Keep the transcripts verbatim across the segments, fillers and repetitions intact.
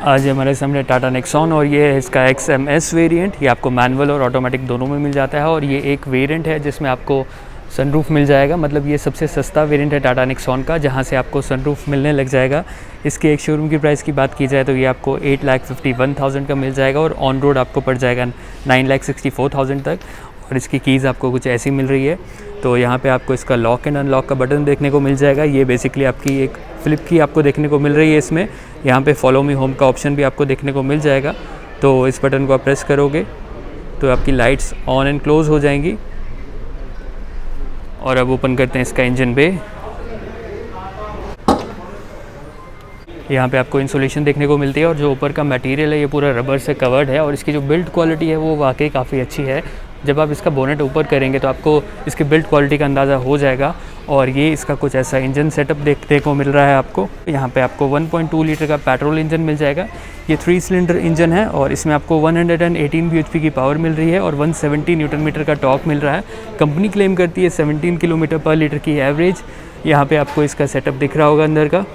आज हमारे सामने टाटा नेक्सॉन और ये है इसका एक्स एम एस वेरिएंट। ये आपको मैनुअल और ऑटोमेटिक दोनों में मिल जाता है और ये एक वेरिएंट है जिसमें आपको सनरूफ मिल जाएगा। मतलब ये सबसे सस्ता वेरिएंट है टाटा नेक्सॉन का, जहाँ से आपको सनरूफ मिलने लग जाएगा। इसके एक शोरूम की प्राइस की बात की जाए तो ये आपको eight lakh fifty one thousand का मिल जाएगा और ऑन रोड आपको पड़ जाएगा nine lakh sixty four thousand तक। और इसकी कीज़ आपको कुछ ऐसी मिल रही है। तो यहाँ पे आपको इसका लॉक एंड अनलॉक का बटन देखने को मिल जाएगा। ये बेसिकली आपकी एक फ्लिप की आपको देखने को मिल रही है इसमें। यहाँ पे फॉलो मी होम का ऑप्शन भी आपको देखने को मिल जाएगा। तो इस बटन को आप प्रेस करोगे तो आपकी लाइट्स ऑन एंड क्लोज़ हो जाएंगी। और अब ओपन करते हैं इसका इंजन बे। यहाँ पे आपको इंसुलेशन देखने को मिलती है और जो ऊपर का मटेरियल है ये पूरा रबर से कवर्ड है और इसकी जो बिल्ड क्वालिटी है वो वाकई काफ़ी अच्छी है। जब आप इसका बोनेट ऊपर करेंगे तो आपको इसकी बिल्ड क्वालिटी का अंदाज़ा हो जाएगा। और ये इसका कुछ ऐसा इंजन सेटअप देखने को मिल रहा है आपको। यहाँ पे आपको वन पॉइंट टू लीटर का पेट्रोल इंजन मिल जाएगा। ये थ्री सिलेंडर इंजन है और इसमें आपको one hundred eighteen B H P की पावर मिल रही है और वन सेवेंटी न्यूटन मीटर का टॉर्क मिल रहा है। कंपनी क्लेम करती है सेवनटीन किलोमीटर पर लीटर की एवरेज। यहाँ पे आपको इसका सेटअप दिख रहा होगा अंदर का।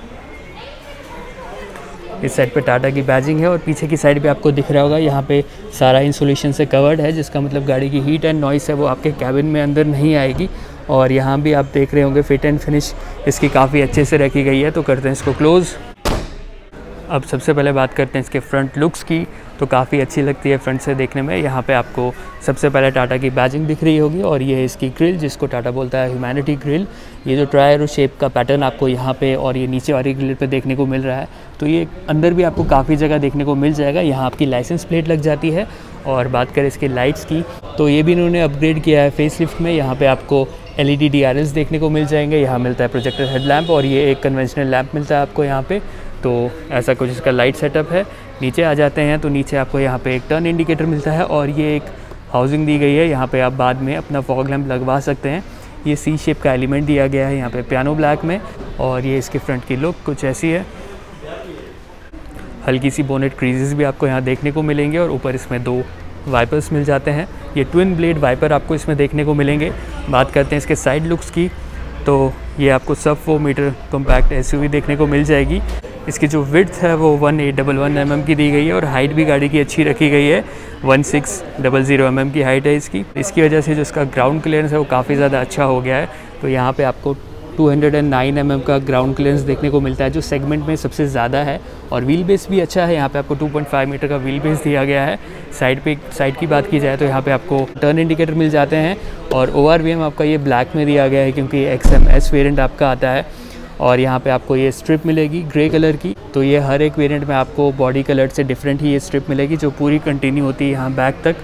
इस साइड पे टाटा की बैजिंग है और पीछे की साइड पे आपको दिख रहा होगा यहाँ पे सारा इंसुलेशन से कवर्ड है, जिसका मतलब गाड़ी की हीट एंड नॉइस है वो आपके कैबिन में अंदर नहीं आएगी। और यहाँ भी आप देख रहे होंगे फिट एंड फिनिश इसकी काफ़ी अच्छे से रखी गई है। तो करते हैं इसको क्लोज़। अब सबसे पहले बात करते हैं इसके फ्रंट लुक्स की। तो काफ़ी अच्छी लगती है फ्रंट से देखने में। यहाँ पे आपको सबसे पहले टाटा की बैजिंग दिख रही होगी और ये है इसकी ग्रिल, जिसको टाटा बोलता है ह्यूमैनिटी ग्रिल। ये जो ट्राई एरो शेप का पैटर्न आपको यहाँ पे और ये नीचे वाली ग्रिल पे देखने को मिल रहा है। तो ये अंदर भी आपको काफ़ी जगह देखने को मिल जाएगा। यहाँ आपकी लाइसेंस प्लेट लग जाती है। और बात करें इसकी लाइट्स की तो ये भी इन्होंने अपग्रेड किया है फेस लिफ्ट में। यहाँ पे आपको L E D D R Ls देखने को मिल जाएंगे। यहाँ मिलता है प्रोजेक्टर हेडलैम्प और ये एक कन्वेंशनल लैम्प मिलता है आपको यहाँ पे। तो ऐसा कुछ इसका लाइट सेटअप है। नीचे आ जाते हैं तो नीचे आपको यहाँ पे एक टर्न इंडिकेटर मिलता है और ये एक हाउसिंग दी गई है। यहाँ पे आप बाद में अपना फॉग लैम्प लगवा सकते हैं। ये सी शेप का एलिमेंट दिया गया है यहाँ पे पियानो ब्लैक में। और ये इसके फ्रंट की लुक कुछ ऐसी है। हल्की सी बोनेट क्रीजेस भी आपको यहाँ देखने को मिलेंगे और ऊपर इसमें दो वाइपर्स मिल जाते हैं। ये ट्विन ब्लेड वाइपर आपको इसमें देखने को मिलेंगे। बात करते हैं इसके साइड लुक्स की तो ये आपको सब four metre compact S U V देखने को मिल जाएगी। इसकी जो विड्थ है वो one eight double one m m की दी गई है और हाइट भी गाड़ी की अच्छी रखी गई है। One six double zero m m की हाइट है इसकी। इसकी वजह से जो इसका ग्राउंड क्लियरेंस है वो काफ़ी ज़्यादा अच्छा हो गया है। तो यहाँ पे आपको two hundred nine m m का ग्राउंड क्लियरेंस देखने को मिलता है, जो सेगमेंट में सबसे ज़्यादा है। और व्हील बेस भी अच्छा है। यहाँ पे आपको टू पॉइंट फाइव मीटर का व्हील बेस दिया गया है। साइड पे साइड की बात की जाए तो यहाँ पे आपको टर्न इंडिकेटर मिल जाते हैं और ओ आर वी एम आपका ये ब्लैक में दिया गया है क्योंकि एक्स एम एस वेरिएंट आपका आता है। और यहाँ पे आपको ये स्ट्रिप मिलेगी ग्रे कलर की। तो ये हर एक वेरिएंट में आपको बॉडी कलर से डिफरेंट ही ये स्ट्रिप मिलेगी जो पूरी कंटिन्यू होती है यहाँ बैक तक।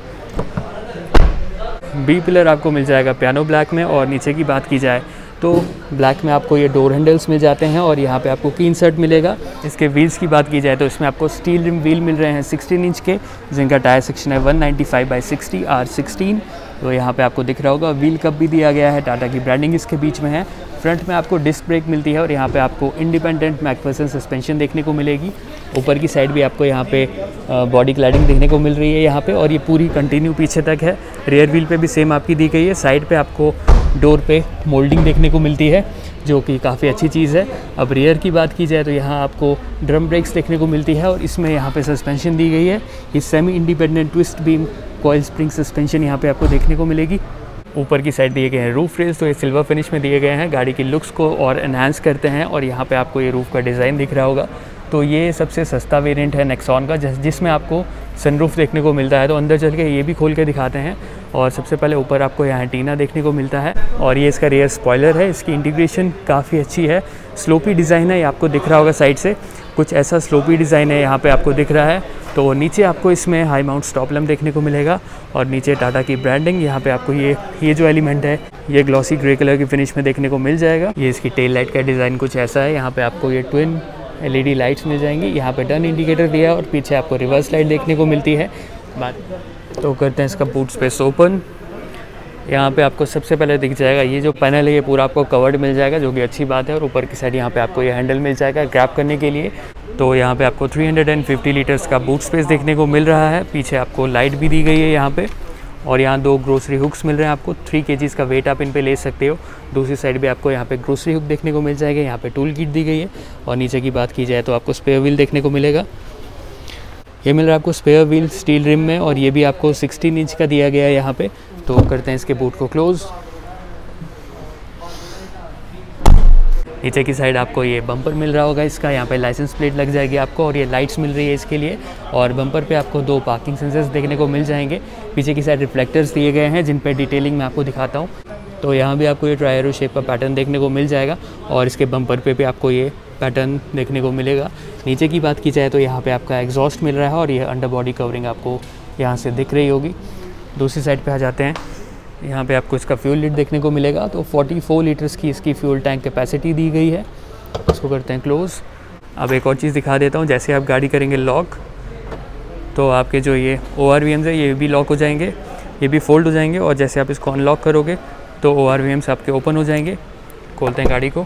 बी पिलर आपको मिल जाएगा पियानो ब्लैक में। और नीचे की बात की जाए तो ब्लैक में आपको ये डोर हैंडल्स मिल जाते हैं और यहाँ पे आपको की इंसर्ट मिलेगा। इसके व्हील्स की बात की जाए तो इसमें आपको स्टील रिम व्हील मिल रहे हैं सिक्सटीन इंच के, जिनका टायर सेक्शन है one ninety five by sixty R sixteen. तो यहाँ पे आपको दिख रहा होगा व्हील कप भी दिया गया है। टाटा की ब्रांडिंग इसके बीच में है। फ्रंट में आपको डिस्क ब्रेक मिलती है और यहाँ पे आपको इंडिपेंडेंट मैकफर्सन सस्पेंशन देखने को मिलेगी। ऊपर की साइड भी आपको यहाँ पे बॉडी क्लैडिंग देखने को मिल रही है यहाँ पे और ये पूरी कंटिन्यू पीछे तक है। रियर व्हील पे भी सेम आपकी दी गई है। साइड पे आपको डोर पे मोल्डिंग देखने को मिलती है जो कि काफ़ी अच्छी चीज़ है। अब रियर की बात की जाए तो यहाँ आपको ड्रम ब्रेक्स देखने को मिलती है और इसमें यहाँ पे सस्पेंशन दी गई है। ये semi independent twist beam coil spring suspension यहाँ पे आपको देखने को मिलेगी। ऊपर की साइड दिए गए हैं रूफ रेल्स, तो ये सिल्वर फिनिश में दिए गए हैं, गाड़ी की लुक्स को और एनहांस करते हैं। और यहाँ पे आपको ये रूफ का डिज़ाइन दिख रहा होगा। तो ये सबसे सस्ता वेरिएंट है नेक्सॉन का जिसमें आपको सनरूफ देखने को मिलता है। तो अंदर चल के ये भी खोल के दिखाते हैं। और सबसे पहले ऊपर आपको यहाँ टीना देखने को मिलता है और ये इसका रियर स्पॉइलर है। इसकी इंटीग्रेशन काफ़ी अच्छी है। स्लोपी डिज़ाइन है, ये आपको दिख रहा होगा साइड से कुछ ऐसा स्लोपी डिज़ाइन है यहाँ पे आपको दिख रहा है। तो नीचे आपको इसमें हाई माउंट स्टॉप लैम्प देखने को मिलेगा और नीचे टाटा की ब्रांडिंग। यहाँ पे आपको ये ये जो एलिमेंट है ये ग्लॉसी ग्रे कलर की फिनिश में देखने को मिल जाएगा। ये इसकी टेल लाइट का डिज़ाइन कुछ ऐसा है। यहाँ पे आपको ये twin L E D lights मिल जाएंगी। यहाँ पे टर्न इंडिकेटर दिया है और पीछे आपको रिवर्स लाइट देखने को मिलती है। बात तो करते हैं इसका बूट स्पेस ओपन। यहाँ पे आपको सबसे पहले दिख जाएगा ये जो पैनल है ये पूरा आपको कवर्ड मिल जाएगा, जो कि अच्छी बात है। और ऊपर की साइड यहाँ पे आपको ये हैंडल मिल जाएगा ग्रैब करने के लिए। तो यहाँ पे आपको थ्री हंड्रेड फिफ्टी लीटर्स का बूट स्पेस देखने को मिल रहा है। पीछे आपको लाइट भी दी गई है यहाँ पे और यहाँ दो ग्रोसरी हुक्स मिल रहे हैं आपको। थ्री केजीज़ का वेट आप इन पे ले सकते हो। दूसरी साइड भी आपको यहाँ पे ग्रोसरी हुक देखने को मिल जाएगा। यहाँ पे टूल किट दी गई है और नीचे की बात की जाए तो आपको स्पेयर व्हील देखने को मिलेगा। ये मिल रहा है आपको स्पेयर व्हील स्टील रिम में, और ये भी आपको सिक्सटीन इंच का दिया गया है यहाँ पे। तो करते हैं इसके बूट को क्लोज़। नीचे की साइड आपको ये बम्पर मिल रहा होगा इसका, यहाँ पे लाइसेंस प्लेट लग जाएगी आपको, और ये लाइट्स मिल रही है इसके लिए, और बम्पर पे आपको दो पार्किंग सेंसर्स देखने को मिल जाएंगे। पीछे की साइड रिफ्लेक्टर्स दिए गए हैं जिन पे डिटेलिंग मैं आपको दिखाता हूँ। तो यहाँ भी आपको ये ट्रायरो शेप का पैटर्न देखने को मिल जाएगा, और इसके बम्पर पे भी आपको ये पैटर्न देखने को मिलेगा। नीचे की बात की जाए तो यहाँ पे आपका एग्जॉस्ट मिल रहा है, और ये अंडर बॉडी कवरिंग आपको यहाँ से दिख रही होगी। दूसरी साइड पे आ जाते हैं, यहाँ पे आपको इसका फ्यूल लिड देखने को मिलेगा। तो चौवालीस लीटर्स की इसकी फ्यूल टैंक कैपेसिटी दी गई है। इसको करते हैं क्लोज़। अब एक और चीज़ दिखा देता हूँ, जैसे आप गाड़ी करेंगे लॉक, तो आपके जो ये ओ आर वी एम्स है ये भी लॉक हो जाएंगे, ये भी फोल्ड हो जाएंगे, और जैसे आप इसको अनलॉक करोगे तो ओ आर वी एम्स आपके ओपन हो जाएंगे। खोलते हैं गाड़ी को,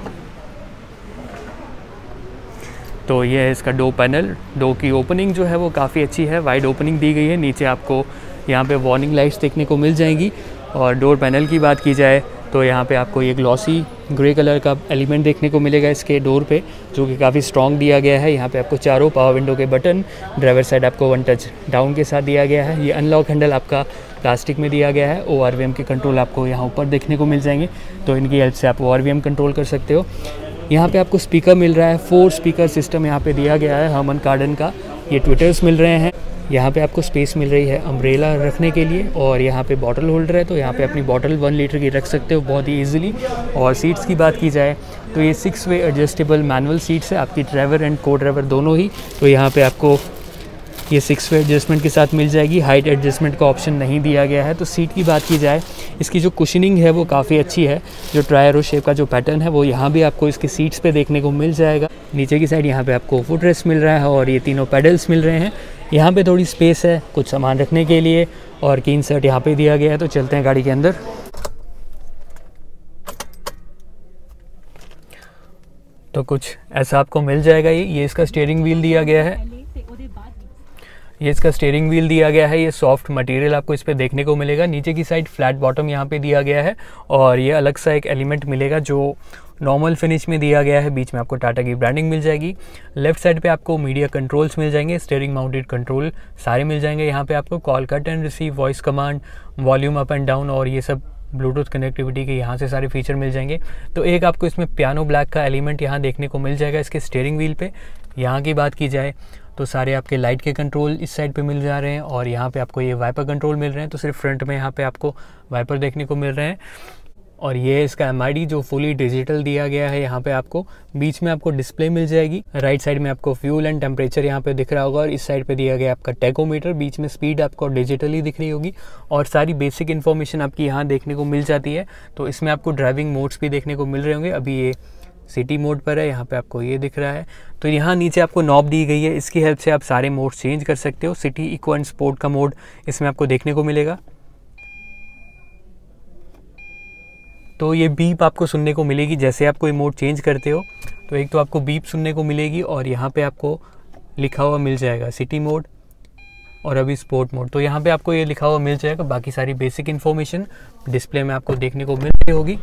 तो ये है इसका डो पैनल। डो की ओपनिंग जो है वो काफ़ी अच्छी है, वाइड ओपनिंग दी गई है। नीचे आपको यहाँ पे वार्निंग लाइट्स देखने को मिल जाएंगी। और डोर पैनल की बात की जाए तो यहाँ पे आपको ये ग्लॉसी ग्रे कलर का एलिमेंट देखने को मिलेगा इसके डोर पे, जो कि काफ़ी स्ट्रॉन्ग दिया गया है। यहाँ पे आपको चारों पावर विंडो के बटन, ड्राइवर साइड आपको वन टच डाउन के साथ दिया गया है। ये अनलॉक हैंडल आपका प्लास्टिक में दिया गया है। ओ आर वी एम के कंट्रोल आपको यहाँ ऊपर देखने को मिल जाएंगे, तो इनकी हेल्प से आप O R V M control कर सकते हो। यहाँ पे आपको स्पीकर मिल रहा है, फोर स्पीकर सिस्टम यहाँ पे दिया गया है हर्मन कार्डन का। ये ट्विटर्स मिल रहे हैं। यहाँ पे आपको स्पेस मिल रही है अम्ब्रेला रखने के लिए, और यहाँ पे बॉटल होल्डर है, तो यहाँ पे अपनी बॉटल वन लीटर की रख सकते हो बहुत ही इजीली। और सीट्स की बात की जाए तो ये six way adjustable manual seats है आपकी, ड्राइवर एंड को ड्राइवर दोनों ही। तो यहाँ पे आपको ये सिक्स वे एडजस्टमेंट के साथ मिल जाएगी। हाइट एडजस्टमेंट का ऑप्शन नहीं दिया गया है। तो सीट की बात की जाए, इसकी जो कुशनिंग है वो काफ़ी अच्छी है। जो ट्रायरो शेप का जो पैटर्न है वो यहाँ भी आपको इसके सीट्स पे देखने को मिल जाएगा। नीचे की साइड यहाँ पे आपको फुट रेस्ट मिल रहा है, और ये तीनों पेडल्स मिल रहे हैं। यहाँ पे थोड़ी स्पेस है कुछ सामान रखने के लिए, और की इंसर्ट यहाँ पे दिया गया है। तो चलते हैं गाड़ी के अंदर। तो कुछ ऐसा आपको मिल जाएगा। ये ये इसका स्टीयरिंग व्हील दिया गया है, ये इसका स्टीयरिंग व्हील दिया गया है। ये सॉफ्ट मटेरियल आपको इस पे देखने को मिलेगा। नीचे की साइड फ्लैट बॉटम यहाँ पे दिया गया है, और ये अलग सा एक एलिमेंट मिलेगा जो नॉर्मल फिनिश में दिया गया है। बीच में आपको टाटा की ब्रांडिंग मिल जाएगी। लेफ्ट साइड पे आपको मीडिया कंट्रोल्स मिल जाएंगे, स्टीयरिंग माउंटेड कंट्रोल सारे मिल जाएंगे। यहाँ पे आपको call cut and receive, voice command, volume up and down, और ये सब ब्लूटूथ कनेक्टिविटी के यहाँ से सारे फीचर मिल जाएंगे। तो एक आपको इसमें पियानो ब्लैक का एलिमेंट यहाँ देखने को मिल जाएगा इसके स्टीयरिंग व्हील पे। यहाँ की बात की जाए तो सारे आपके लाइट के कंट्रोल इस साइड पे मिल जा रहे हैं, और यहाँ पे आपको ये वाइपर कंट्रोल मिल रहे हैं। तो सिर्फ फ्रंट में यहाँ पे आपको वाइपर देखने को मिल रहे हैं। और ये इसका एम आई डी जो फुली डिजिटल दिया गया है। यहाँ पे आपको बीच में आपको डिस्प्ले मिल जाएगी। राइट साइड में आपको फ्यूल एंड टेम्परेचर यहाँ पे दिख रहा होगा, और इस साइड पे दिया गया आपका टैकोमीटर। बीच में स्पीड आपको डिजिटली दिख रही होगी, और सारी बेसिक इन्फॉर्मेशन आपकी यहाँ देखने को मिल जाती है। तो इसमें आपको ड्राइविंग मोड्स भी देखने को मिल रहे होंगे। अभी ये सिटी मोड पर है, यहाँ पे आपको ये दिख रहा है। तो यहाँ नीचे आपको नॉब दी गई है, इसकी हेल्प से आप सारे मोड चेंज कर सकते हो। सिटी, इको एंड स्पोर्ट का मोड इसमें आपको देखने को मिलेगा। तो ये बीप आपको सुनने को मिलेगी जैसे आप कोई मोड चेंज करते हो। तो एक तो आपको बीप सुनने को मिलेगी, और यहाँ पे आपको लिखा हुआ मिल जाएगा सिटी मोड और अभी स्पोर्ट मोड। तो यहाँ पे आपको ये लिखा हुआ मिल जाएगा। बाकी सारी बेसिक इन्फॉर्मेशन डिस्प्ले में आपको देखने को मिल रही होगी।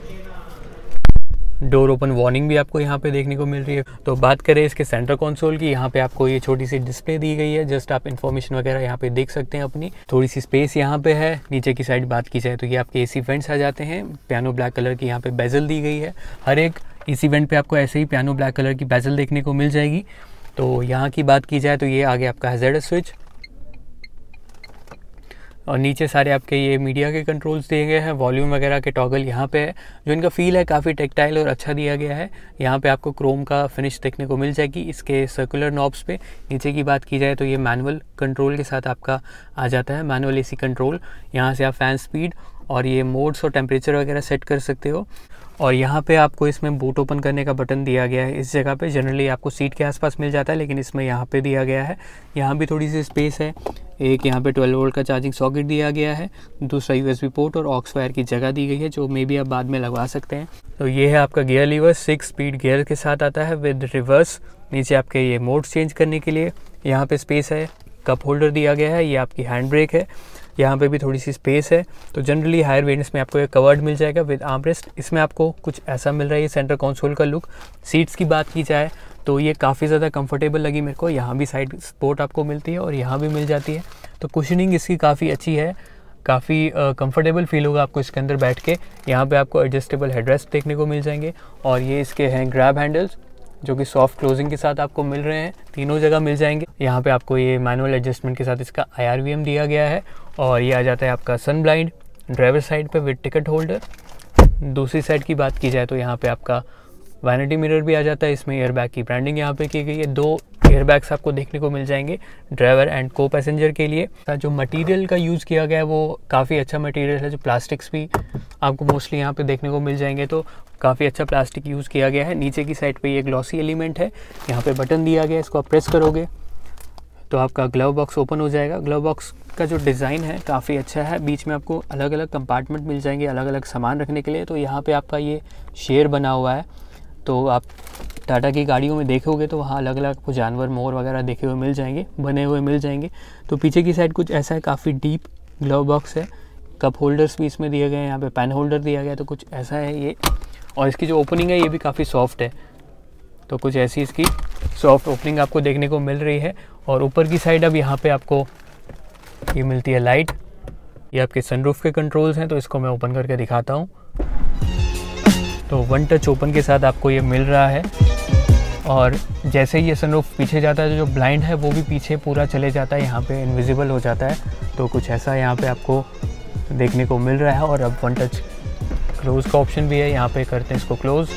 डोर ओपन वार्निंग भी आपको यहाँ पे देखने को मिल रही है। तो बात करें इसके सेंटर कंसोल की, यहाँ पे आपको ये छोटी सी डिस्प्ले दी गई है। जस्ट आप इन्फॉर्मेशन वगैरह यहाँ पे देख सकते हैं अपनी। थोड़ी सी स्पेस यहाँ पे है। नीचे की साइड बात की जाए तो ये आपके एसी वेंट्स आ जाते हैं। पियानो ब्लैक कलर की यहाँ पे बेजल दी गई है। हर एक एसी वेंट पे आपको ऐसे ही पियानो ब्लैक कलर की बेजल देखने को मिल जाएगी। तो यहाँ की बात की जाए तो ये आगे आपका हैज़ार्ड स्विच, और नीचे सारे आपके ये मीडिया के कंट्रोल्स दिए गए हैं। वॉल्यूम वगैरह के टॉगल यहाँ पे है। जो इनका फील है काफ़ी टेक्टाइल और अच्छा दिया गया है। यहाँ पे आपको क्रोम का फिनिश देखने को मिल जाएगी इसके सर्कुलर नॉब्स पे। नीचे की बात की जाए तो ये मैनुअल कंट्रोल के साथ आपका आ जाता है, मैनुअल एसी कंट्रोल। यहाँ से आप फैन स्पीड और ये मोड्स और टेम्परेचर वगैरह सेट कर सकते हो। और यहाँ पे आपको इसमें बूट ओपन करने का बटन दिया गया है। इस जगह पे जनरली आपको सीट के आसपास मिल जाता है, लेकिन इसमें यहाँ पे दिया गया है। यहाँ भी थोड़ी सी स्पेस है। एक यहाँ पे ट्वेल्व वोल्ट का चार्जिंग सॉकेट दिया गया है, दूसरा यूएसबी पोर्ट और ऑक्स वायर की जगह दी गई है, जो मे बी आप बाद में लगवा सकते हैं। तो ये है आपका gear lever, six speed gear के साथ आता है विद रिवर्स। नीचे आपके ये मोड चेंज करने के लिए यहाँ पे स्पेस है। कप होल्डर दिया गया है, ये आपकी हैंड ब्रेक है। यहाँ पे भी थोड़ी सी स्पेस है। तो जनरली हायर वेरिएंट्स में आपको ये कवर्ड मिल जाएगा विद आर्मरेस्ट। इसमें आपको कुछ ऐसा मिल रहा है ये सेंटर कंसोल का लुक। सीट्स की बात की जाए तो ये काफ़ी ज़्यादा कंफर्टेबल लगी मेरे को। यहाँ भी साइड सपोर्ट आपको मिलती है और यहाँ भी मिल जाती है। तो कुशनिंग इसकी काफ़ी अच्छी है, काफ़ी कंफर्टेबल फील होगा आपको इसके अंदर बैठ के। यहाँ पे आपको एडजस्टेबल हेडरेस्ट देखने को मिल जाएंगे और ये इसके हैं ग्रैब हैंडल्स जो कि सॉफ्ट क्लोजिंग के साथ आपको मिल रहे हैं, तीनों जगह मिल जाएंगे। यहाँ पे आपको ये मैनुअल एडजस्टमेंट के साथ इसका आई आर वी एम दिया गया है और ये आ जाता है आपका सन ब्लाइंड ड्राइवर साइड पे विद टिकट होल्डर। दूसरी साइड की बात की जाए तो यहाँ पे आपका वैनिटी मिरर भी आ जाता है। इसमें एयरबैग की ब्रांडिंग यहाँ पे की गई है। दो एयरबैग्स आपको देखने को मिल जाएंगे ड्राइवर एंड को पैसेंजर के लिए। जो मटेरियल का यूज़ किया गया है वो काफ़ी अच्छा मटेरियल है। जो प्लास्टिक्स भी आपको मोस्टली यहाँ पे देखने को मिल जाएंगे, तो काफ़ी अच्छा प्लास्टिक यूज़ किया गया है। नीचे की साइड पे ये ग्लॉसी एलिमेंट है, यहाँ पे बटन दिया गया है, इसको आप प्रेस करोगे तो आपका ग्लव बॉक्स ओपन हो जाएगा। ग्लव बॉक्स का जो डिज़ाइन है काफ़ी अच्छा है। बीच में आपको अलग अलग कंपार्टमेंट मिल जाएंगे अलग अलग सामान रखने के लिए। तो यहाँ पे आपका ये शेयर बना हुआ है, तो आप टाटा की गाड़ियों में देखोगे तो वहाँ अलग अलग आपको जानवर मोर वगैरह देखे हुए मिल जाएंगे, बने हुए मिल जाएंगे। तो पीछे की साइड कुछ ऐसा है, काफ़ी डीप ग्लव बॉक्स है। कप होल्डर्स भी इसमें दिए गए हैं, यहाँ पे पेन होल्डर दिया गया है। तो कुछ ऐसा है ये, और इसकी जो ओपनिंग है ये भी काफ़ी सॉफ्ट है। तो कुछ ऐसी इसकी सॉफ्ट ओपनिंग आपको देखने को मिल रही है। और ऊपर की साइड अब यहाँ पे आपको ये मिलती है लाइट। ये आपके सनरूफ के कंट्रोल्स हैं, तो इसको मैं ओपन करके दिखाता हूँ। तो वन टच ओपन के साथ आपको ये मिल रहा है और जैसे ही ये सनरूफ पीछे जाता है तो जो ब्लाइंड है वो भी पीछे पूरा चले जाता है, यहाँ पे इनविजिबल हो जाता है। तो कुछ ऐसा यहाँ पे आपको देखने को मिल रहा है। और अब वन टच क्लोज का ऑप्शन भी है, यहाँ पे करते हैं इसको क्लोज।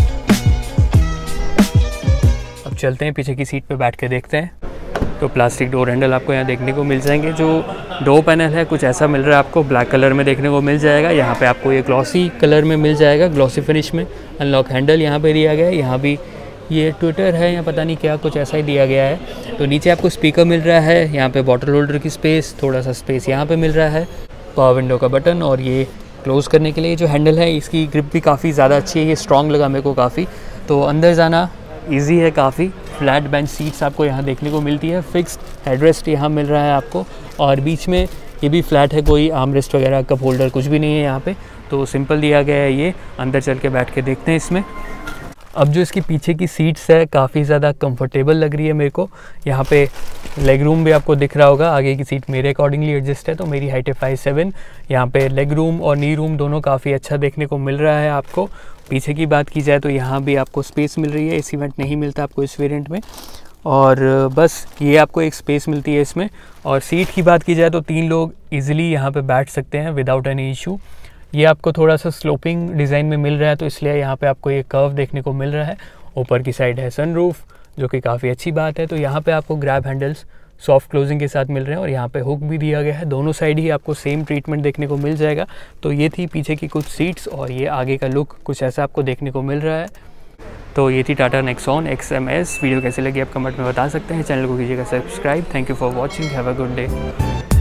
अब चलते हैं पीछे की सीट पे बैठ के देखते हैं। तो प्लास्टिक डोर हैंडल आपको यहाँ देखने को मिल जाएंगे। जो डोर पैनल है कुछ ऐसा मिल रहा है आपको, ब्लैक कलर में देखने को मिल जाएगा। यहाँ पे आपको ये ग्लॉसी कलर में मिल जाएगा, ग्लॉसी फिनिश में। अनलॉक हैंडल यहाँ पे दिया गया है, यहाँ भी ये ट्विटर है या पता नहीं क्या, कुछ ऐसा ही दिया गया है। तो नीचे आपको स्पीकर मिल रहा है, यहाँ पे बॉटल होल्डर की स्पेस, थोड़ा सा स्पेस यहाँ पे मिल रहा है, पावर विंडो का बटन। और ये क्लोज़ करने के लिए जो हैंडल है इसकी ग्रिप भी काफ़ी ज़्यादा अच्छी है, ये स्ट्रॉन्ग लगा मेरे को काफ़ी। तो अंदर जाना ईजी है काफ़ी। फ्लैट बेंच सीट्स आपको यहाँ देखने को मिलती है, फिक्स्ड हेडरेस्ट यहाँ मिल रहा है आपको। और बीच में ये भी फ्लैट है, कोई आर्मरेस्ट वगैरह कप होल्डर कुछ भी नहीं है यहाँ पे। तो सिंपल दिया गया है ये। अंदर चल के बैठ के देखते हैं इसमें। अब जो इसकी पीछे की सीट्स है काफ़ी ज़्यादा कंफर्टेबल लग रही है मेरे को। यहाँ पे लेग रूम भी आपको दिख रहा होगा, आगे की सीट मेरे अकॉर्डिंगली एडजस्ट है, तो मेरी हाइट है फाइव सेवन। यहाँ पे लेग रूम और नी रूम दोनों काफ़ी अच्छा देखने को मिल रहा है आपको। पीछे की बात की जाए तो यहाँ भी आपको स्पेस मिल रही है, इस इवेंट नहीं मिलता आपको इस वेरिएंट में। और बस ये आपको एक स्पेस मिलती है इसमें। और सीट की बात की जाए तो तीन लोग ईजिली यहाँ पे बैठ सकते हैं विदाउट एनी इशू। ये आपको थोड़ा सा स्लोपिंग डिज़ाइन में मिल रहा है, तो इसलिए यहाँ पे आपको ये कर्व देखने को मिल रहा है। ऊपर की साइड है सनरूफ, जो कि काफ़ी अच्छी बात है। तो यहाँ पे आपको ग्रैब हैंडल्स सॉफ्ट क्लोजिंग के साथ मिल रहे हैं और यहाँ पे हुक भी दिया गया है। दोनों साइड ही आपको सेम ट्रीटमेंट देखने को मिल जाएगा। तो ये थी पीछे की कुछ सीट्स और ये आगे का लुक कुछ ऐसा आपको देखने को मिल रहा है। तो ये थी Tata Nexon X M S. Video कैसी लगी आप कमेंट में बता सकते हैं। चैनल को कीजिएगा subscribe. Thank you for watching, have a good day.